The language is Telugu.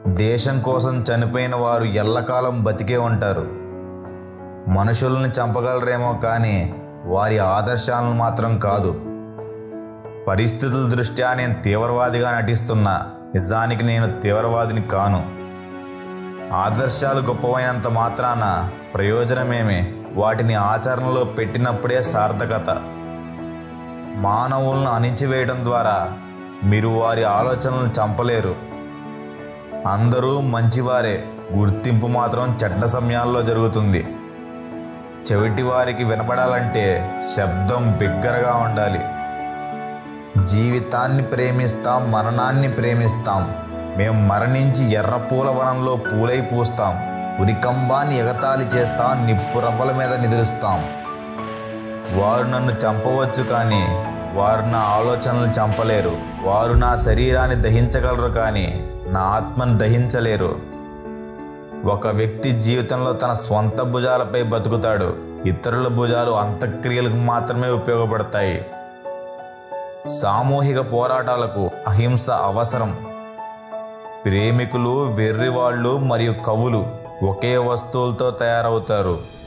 దేశం కోసం చనిపోయిన వారు ఎల్లకాలం బతికే ఉంటారు. మనుషుల్ని చంపగలరేమో కానీ వారి ఆదర్శాలను మాత్రం కాదు. పరిస్థితుల దృష్ట్యా నేను తీవ్రవాదిగా నటిస్తున్నా, నిజానికి నేను తీవ్రవాదిని కాను. ఆదర్శాలు గొప్పవైనంత మాత్రాన ప్రయోజనమేమి? వాటిని ఆచరణలో పెట్టినప్పుడే సార్థకత. మానవులను అణిచివేయడం ద్వారా మీరు వారి ఆలోచనలను చంపలేరు. అందరూ మంచివారే, గుర్తింపు మాత్రం చెడ్డ సమయాల్లో జరుగుతుంది. చెవిటి వారికి వినపడాలంటే శబ్దం బిగ్గరగా ఉండాలి. జీవితాన్ని ప్రేమిస్తాం, మరణాన్ని ప్రేమిస్తాం. మేం మరణించి ఎర్రపూల వనంలో పూలై పూస్తాం. ఉరికంబాన్ని ఎగతాళి చేస్తాం, నిప్పురవ్వల మీద నిద్రిస్తాం. వారు నన్ను చంపవచ్చు కానీ వారు నా ఆలోచనలు చంపలేరు. వారు నా శరీరాన్ని దహించగలరు కానీ నా ఆత్మను దహించలేరు. ఒక వ్యక్తి జీవితంలో తన స్వంత భుజాలపై బతుకుతాడు. ఇతరుల భుజాలు అంత్యక్రియలకు మాత్రమే ఉపయోగపడతాయి. సామూహిక పోరాటాలకు అహింస అవసరం. ప్రేమికులు, వెర్రివాళ్ళు మరియు కవులు ఒకే వస్తువులతో తయారవుతారు.